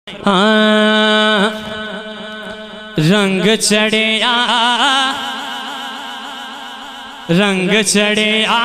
हाँ रंग चढ़िया रंग चढ़िया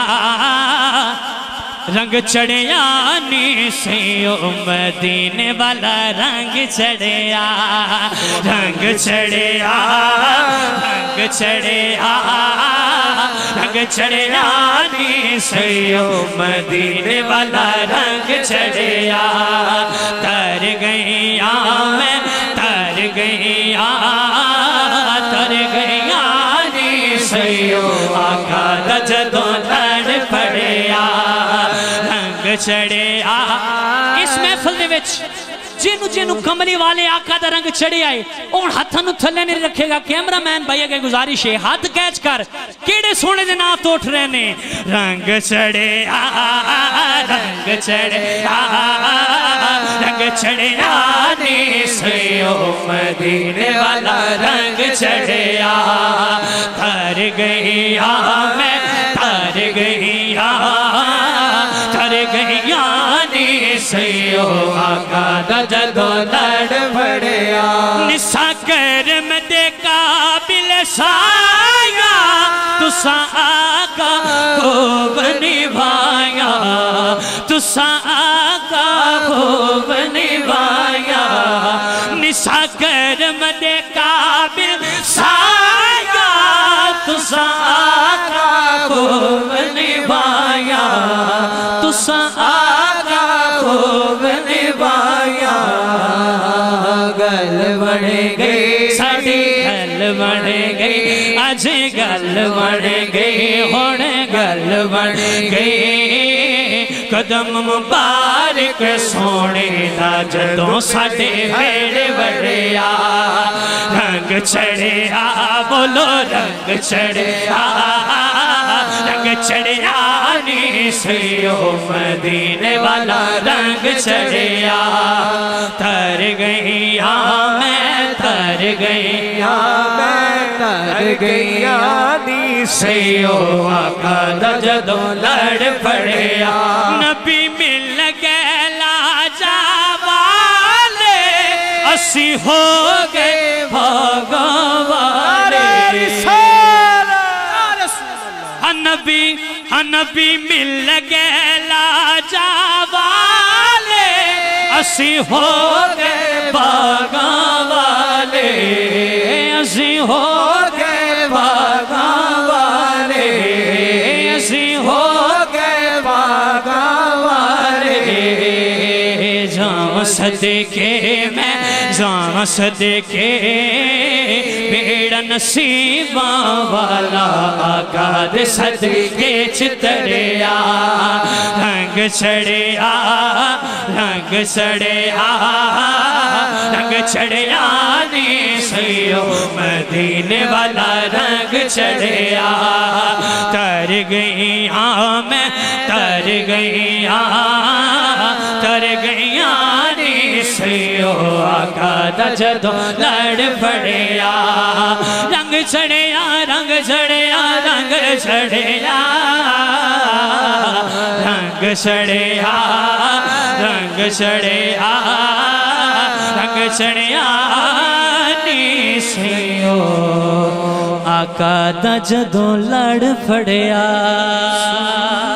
रंग चढ़िया नी सैयो मदीने वाला रंग चढ़िया रंग चढ़िया रंग चढ़िया रंग चढ़िया नी सैयो मदीने वाला रंग चढ़िया तर गईया मैं तर गईया नी सैयो आका दा जदों लड़ पड़िया रंग चढ़िया। इस महफिल दे विच जिन्नू जिन्नू कमली वाले आका दा रंग चढ़िया है उन हाथां नूं थल्ले नहीं रखेगा। कैमरामैन भाई अगे गुजारिश है हाथ कैच कर केड़े सोने दे नाम तो उठ रहे ने। रंग चढ़िया रंग चढ़िया रंग चढ़िया नी सैयो मदीने वाला रंग चढ़िया तर गईया मैं तर गईया नी सैयो आका दा जदों लड़ पड़िया निसा करम दे काबिल साया तुसा आका को निभाया तुसा आका को निभाया निसा करम दे काबिल साया तुसा आका को निभाया तुसा आका को निभाया गल बन गई साडी गल बन गई अज गल बन गई हुण गल बन गई कदम मुबारक सोने दा जदों साडे वेड़े वड़िया रंग चढ़िया बोलो रंग चढ़िया रंग चढ़िया नी सैयो मदीने वाला रंग चढ़िया तर गईया मैं तर गईया मैं तर गईया नी सैयो आका दा जदों लड़ पड़िया नबी मिल गए लाजा वाले असी हो गए भगवाले नबी मिल गए लाजा वाले असी हो गए बागा वाले असी हो गए बागा वाले असी हो गए बागा वाले जाम सदके मैं जाम सदके बेड़ा नसीबा वाला आका दे सदके चितड़िया रंग चढ़िया रंग चढ़िया रंग चढ़िया नी सैयो मदीने वाला रंग चढ़िया तर गईया मैं तर गईया नी सैयो आका दा जदों लड़ पड़िया रंग चढ़िया रंग चढ़िया रंग चढ़िया रंग चढ़िया रंग चढ़िया रंग चढ़िया नी सैयो आका दा जदों लड़ पड़िया।